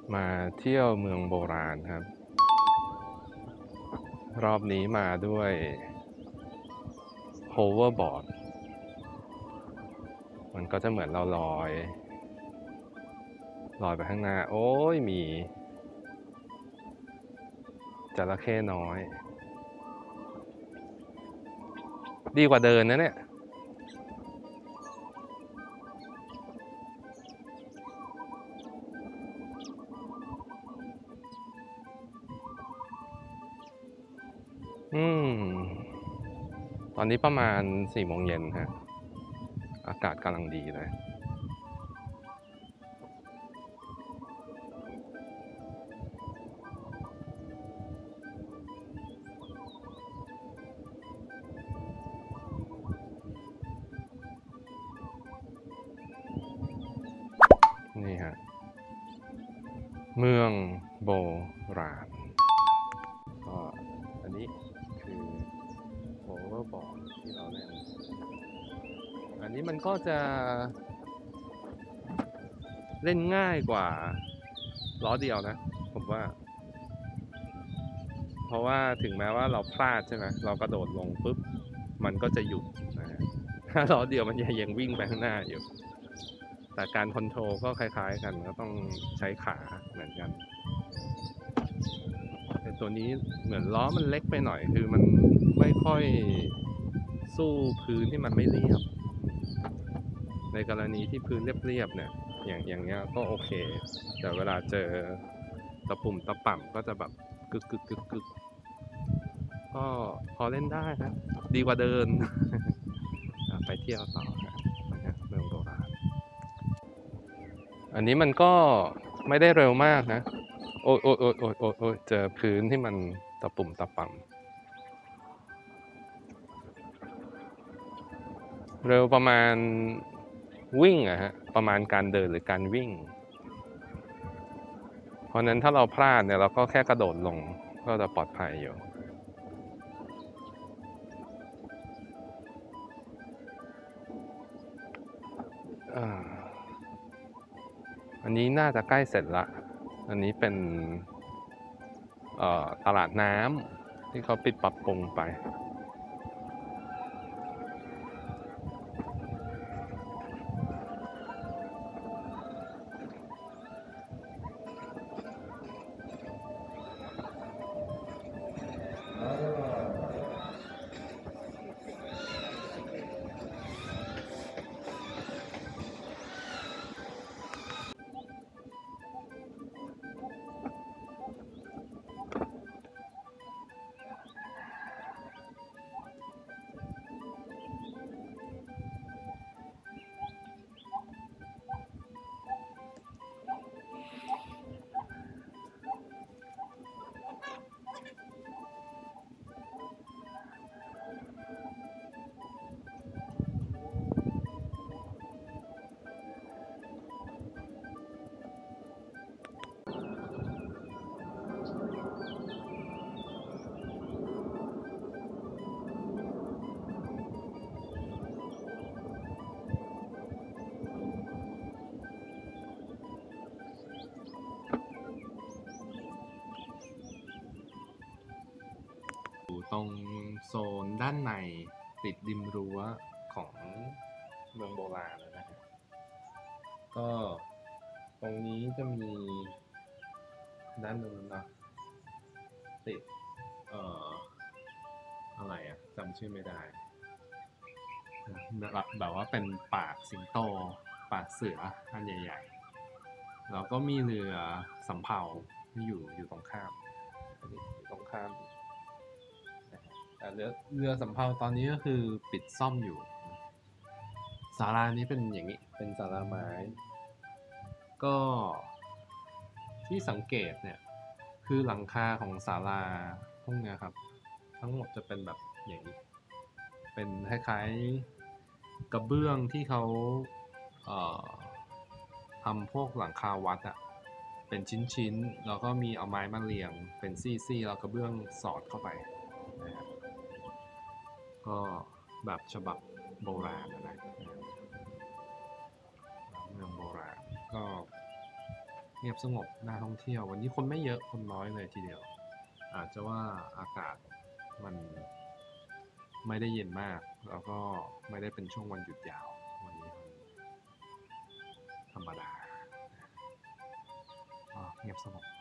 มาเที่ยวเมืองโบราณครับรอบนี้มาด้วย hoverboard มันก็จะเหมือนเราลอยไปข้างหน้าโอ้ยมีจระเข้น้อยดีกว่าเดินนะเนี่ยตอนนี้ประมาณ4 โมงเย็นฮะอากาศกำลังดีเลยนี่ฮะเมืองโบราณก็อันนี้คือโอเวอร์บอร์ดที่เราเล่นอันนี้มันก็จะเล่นง่ายกว่าล้อเดียวนะผมว่าเพราะว่าถึงแม้ว่าเราพลาดใช่ไหมเรากระโดดลงปุ๊บมันก็จะหยุดนะฮะถ้าล้อเดียวมันยังวิ่งไปข้างหน้าอยู่แต่การคอนโทรลก็คล้ายๆกันก็ต้องใช้ขาเหมือนกันแต่ตัวนี้เหมือนล้อมันเล็กไปหน่อยคือมันไม่ค่อยสู้พื้นที่มันไม่เรียบในกรณีที่พื้นเรียบๆเนี่ยอย่างเงี้ยก็โอเคแต่เวลาเจอตะปุ่มตะป่ำก็จะแบบกึกก็พอเล่นได้นะดีกว่าเดิน ไปเที่ยวต่อนะเมืองโบราณอันนี้มันก็ไม่ได้เร็วมากนะโอ้ยเจอพื้นที่มันตะปุ่มตะป่ำเร็วประมาณวิ่งอะฮะประมาณการเดินหรือการวิ่งเพราะนั้นถ้าเราพลาดเนี่ยเราก็แค่กระโดดลงก็จะปลอดภัยอยู่อันนี้น่าจะใกล้เสร็จละอันนี้เป็นตลาดน้ำที่เขาปิดปรับปรุงไปอยู่ตรงโซนด้านในติดริมรั้วของเมืองโบราณนะฮะก็ตรงนี้จะมีด้านนู้นนะติดอะไรอะจำชื่อไม่ได้แบบว่าเป็นปากสิงโตปากเสืออันใหญ่ๆแล้วก็มีเรือสำเภาที่อยู่ตรงข้ามอยู่ตรงข้ามแต่เรือสำเภาตอนนี้ก็คือปิดซ่อมอยู่ศาลานี้เป็นอย่างนี้เป็นศาลาไม้ก็ที่สังเกตเนี่ยคือหลังคาของศาลาพวกนี้ครับทั้งหมดจะเป็นแบบอย่างนี้เป็นคล้ายๆกระเบื้องที่เขาเอ่อทำพวกหลังคาวัดอะเป็นชิ้นๆแล้วก็มีเอาไม้มาเรียงเป็นซี่ๆแล้วกระเบื้องสอดเข้าไปนะฮะก็แบบฉบับโบราณนะเมืองโบราณก็เงียบสงบน่าท่องเที่ยววันนี้คนไม่เยอะคนน้อยเลยทีเดียวอาจจะว่าอากาศมันไม่ได้เย็นมากแล้วก็ไม่ได้เป็นช่วงวันหยุดยาววันนี้ธรรมดาเงียบสงบ